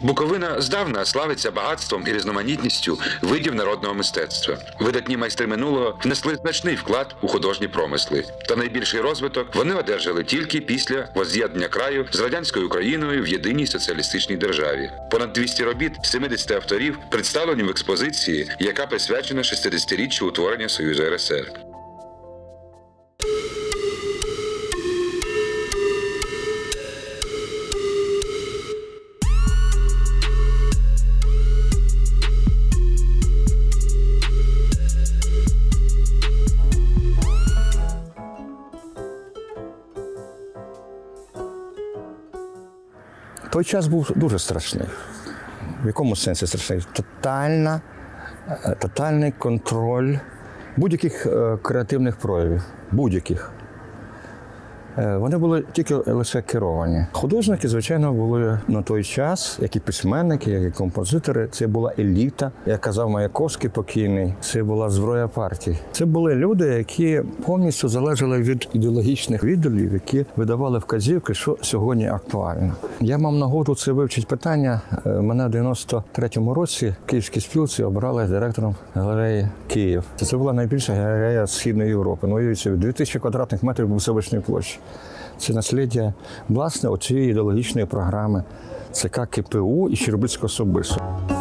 Буковина здавна славиться багатством і різноманітністю видів народного мистецтва. Видатні майстри минулого внесли значний вклад у художні промисли. Та найбільший розвиток вони одержали тільки після возз'єднання краю з радянською Україною в єдиній соціалістичній державі. Понад 200 робіт 70 авторів представлені в експозиції, яка присвячена 60-річчю утворення Союзу РСР. Той час був дуже страшний. В якому сенсі страшний? Тотальний контроль будь-яких креативних проявів. Будь-яких. Вони були тільки лише керовані. Художники, звичайно, були на той час, як і письменники, як і композитори. Це була еліта, як казав Маяковський покійний, це була зброя партій. Це були люди, які повністю залежали від ідеологічних відділів, які видавали вказівки, що сьогодні актуально. Я мав нагоду це вивчити питання. Мене в 93-му році в Київській спілці обрали директором галереї «Київ». Це була найбільша галерея Східної Європи. Ну, уявіть собі, 2000 квадратних метрів висовичної площі. Це наслідя, власне, оцієї ідеологічної програми ЦК КПУ і Щербицького Собису.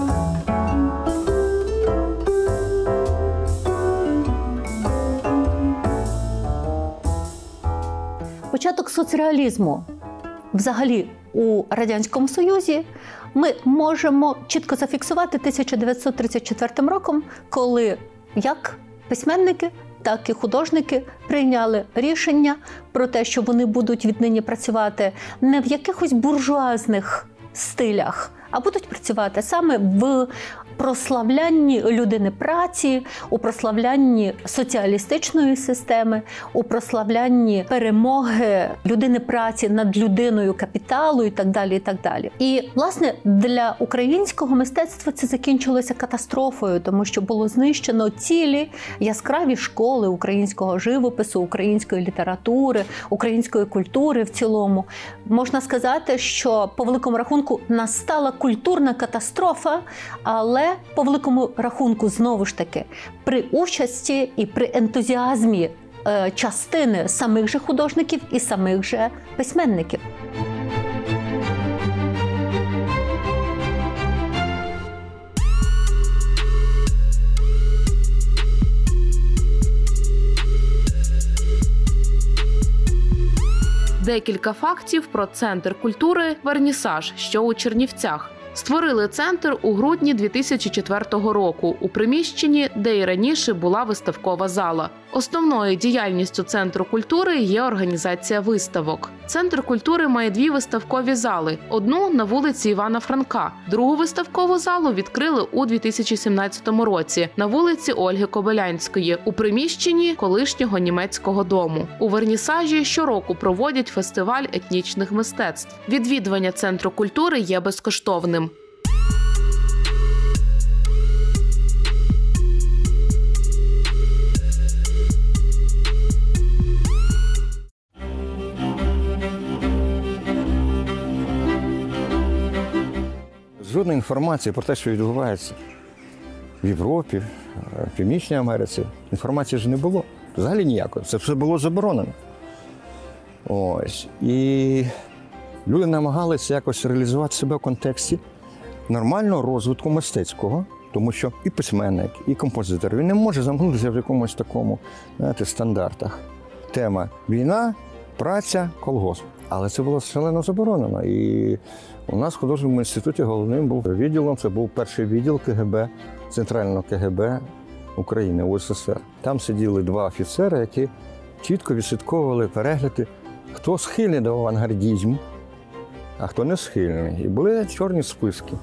Початок соцреалізму взагалі у Радянському Союзі ми можемо чітко зафіксувати 1934 роком, коли як письменники, так і художники прийняли рішення про те, що вони будуть віднині працювати не в якихось буржуазних стилях, а будуть працювати саме в прославлянні людини праці, у прославлянні соціалістичної системи, у прославлянні перемоги людини праці над людиною капіталу і так далі, і так далі. І, власне, для українського мистецтва це закінчилося катастрофою, тому що було знищено цілі яскраві школи українського живопису, української літератури, української культури в цілому. Можна сказати, що по великому рахунку настала культурна катастрофа, але по великому рахунку, знову ж таки, при участі і при ентузіазмі частини самих же художників і самих же письменників. Декілька фактів про Центр культури «Вернісаж», що у Чернівцях. Створили центр у грудні 2004 року у приміщенні, де і раніше була виставкова зала. Основною діяльністю Центру культури є організація виставок. Центр культури має 2 виставкові зали. Одну на вулиці Івана Франка. Другу виставкову залу відкрили у 2017 році на вулиці Ольги Кобилянської у приміщенні колишнього німецького дому. У Вернісажі щороку проводять фестиваль етнічних мистецтв. Відвідування Центру культури є безкоштовним. Жодної інформації про те, що відбувається в Європі, в Північній Америці, інформації ж не було. Взагалі ніякої. Це все було заборонено. Ось. І люди намагалися якось реалізувати себе в контексті нормального розвитку мистецького, тому що і письменник, і композитор, він не може замкнутися в якомусь такому, знаєте, стандартах. Тема війна, праця, колгосп. Але це було шалено заборонено. І у нас в художньому інституті головним був відділом, це був перший відділ КГБ, Центрального КГБ України, УССР. Там сиділи 2 офіцери, які чітко відслідковували перегляди, хто схильний до авангардізму, а хто не схильний. І були чорні списки.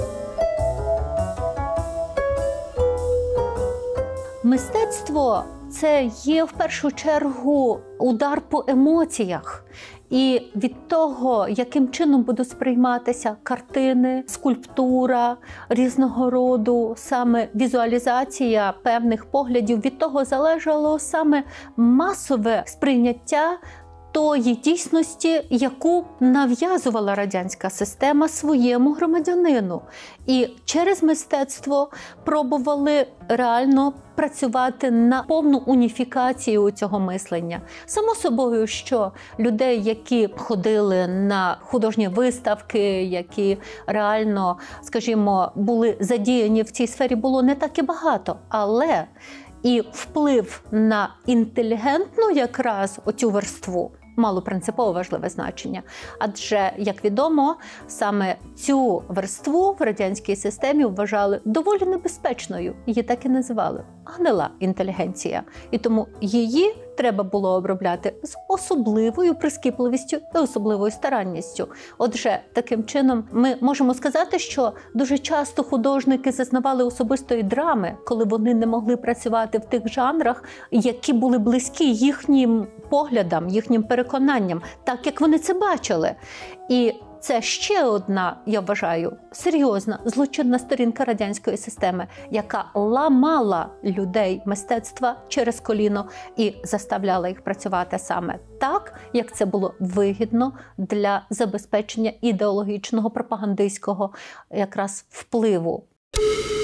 Мистецтво – це є в першу чергу удар по емоціях. І від того, яким чином будуть сприйматися картини, скульптура, різного роду, саме візуалізація певних поглядів, від того залежало саме масове сприйняття тої дійсності, яку нав'язувала радянська система своєму громадянину. І через мистецтво пробували реально працювати на повну уніфікацію цього мислення. Само собою, що людей, які ходили на художні виставки, які реально, скажімо, були задіяні в цій сфері, було не так і багато. Але і вплив на інтелігентну якраз оцю верству мало принципово важливе значення. Адже, як відомо, саме цю верству в радянській системі вважали доволі небезпечною. Її так і називали – гнила інтелігенція. І тому її треба було обробляти з особливою прискіпливістю і особливою старанністю. Отже, таким чином ми можемо сказати, що дуже часто художники зазнавали особистої драми, коли вони не могли працювати в тих жанрах, які були близькі їхнім поглядам, їхнім переконанням, так як вони це бачили. І це ще одна, я вважаю, серйозна злочинна сторінка радянської системи, яка ламала людей мистецтва через коліно і заставляла їх працювати саме так, як це було вигідно для забезпечення ідеологічного пропагандистського якраз впливу.